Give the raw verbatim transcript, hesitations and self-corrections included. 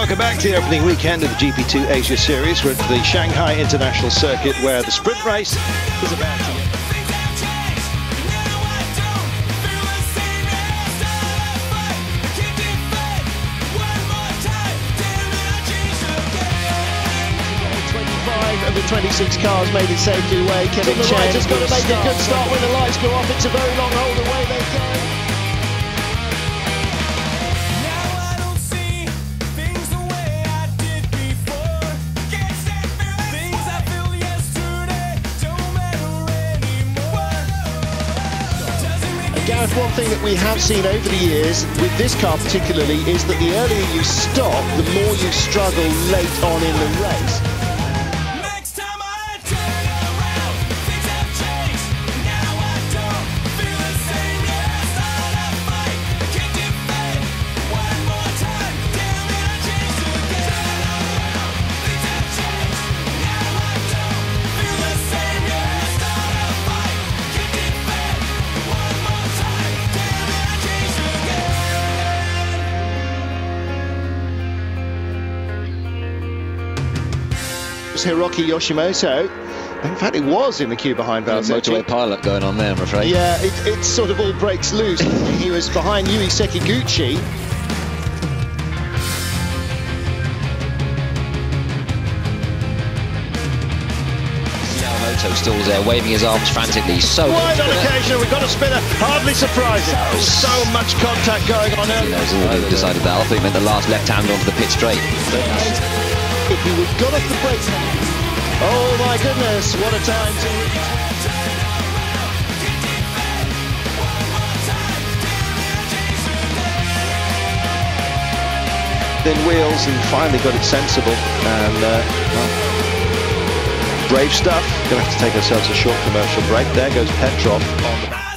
Welcome back to the opening weekend of the G P two Asia Series. We're at the Shanghai International Circuit, where the sprint race is about to get... twenty-five of the twenty-six cars made it safely away. Kevin Chen has got to make a good start when the lights go off. It's a very long hold, away they go. Gareth, one thing that we have seen over the years, with this car particularly, is that the earlier you stop, the more you struggle late on in the race. Next time I turn around, things have changed. Now I don't feel the same. Yeah, I start a fight, I can't defend. One more time, damn it, I changed again. Turn around, things have changed. Now I don't feel the same. Yeah, I start a fight, I can't defend. One more time, damn it, I changed again. It was Hiroki Yoshimoto. In fact, it was in the queue behind Valtteri. Motorway pilot going on there, I'm afraid. Yeah, it, it sort of all breaks loose. He was behind Yui Sekiguchi. Yamamoto still there, waving his arms frantically. So wide on occasion, we've got a spinner. Hardly surprising. So much contact going on He early. knows they've decided that. I think meant the last left hand onto the pit straight. If he would got off the brakes. Oh my goodness, what a time to... Thin wheels and finally got it sensible, and uh, well, brave stuff. Gonna have to take ourselves a short commercial break. There goes Petrov on the